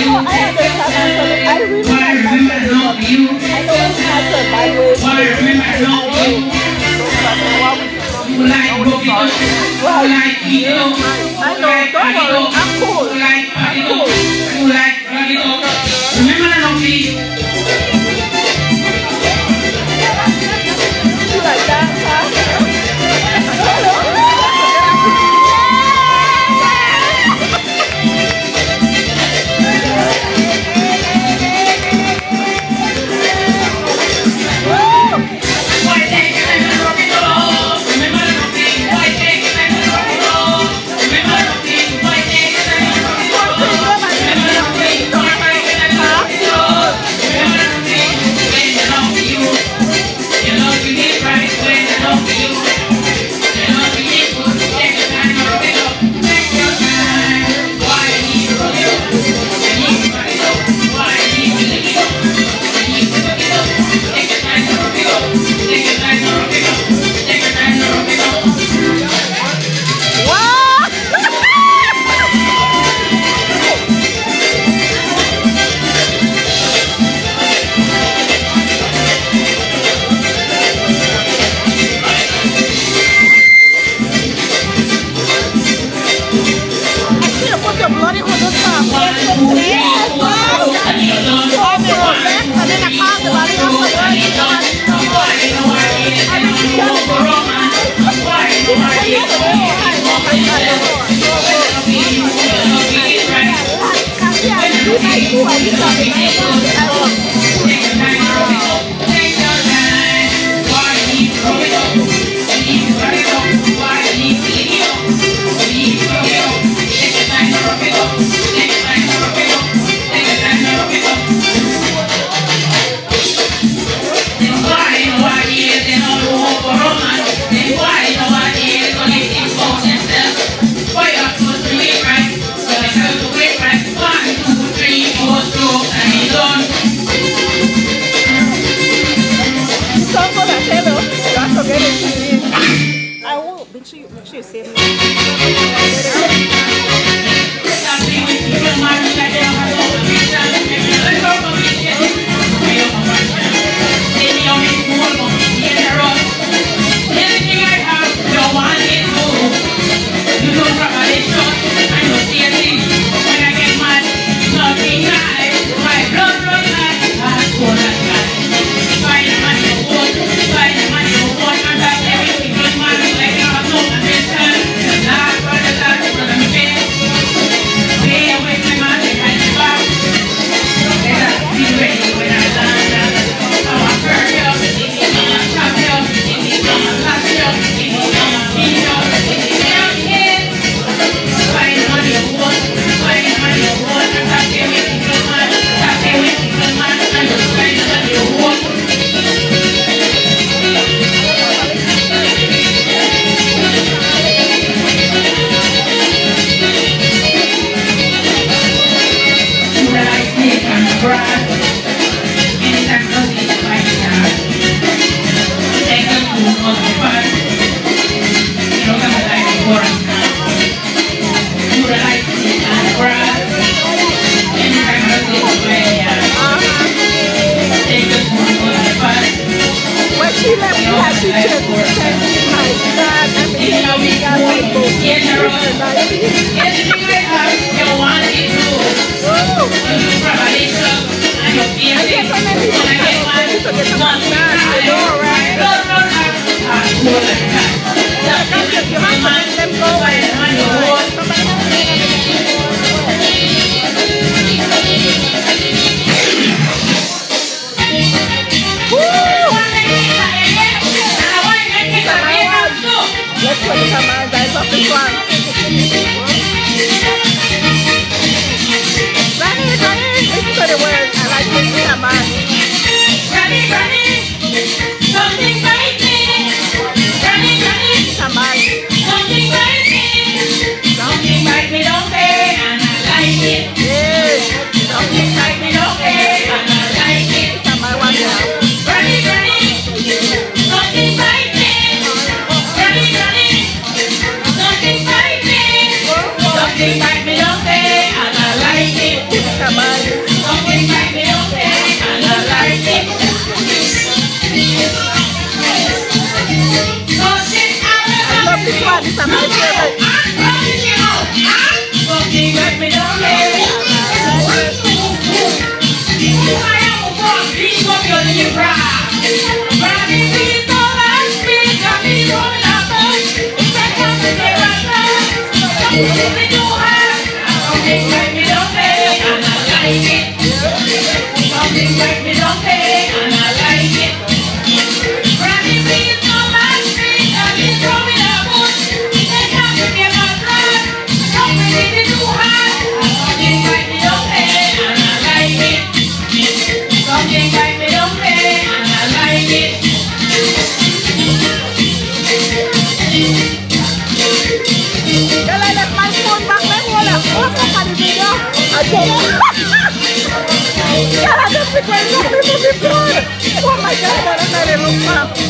know, I understand actually. I really like that feeling, but I know it's not the my way. I know, don't worry, I'm cool. I'm cool. You like that, huh? Something like me don't say, and I like it. like it. Something like me don't pay, and I like it. Granny, please don't like me, and you throw me that bush. They can't forget my blood. Don't really need to hide. Something like me don't pay, and I like it. Something like me don't pay, and I like it. Can I let my phone back? Let me hold up. What's up on the video? I don't know. Yeah, I just picked my phone. Oh my God, I don't know.